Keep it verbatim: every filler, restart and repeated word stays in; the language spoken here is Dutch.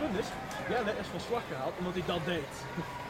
punt is, Jelle is van slag gehaald omdat hij dat deed.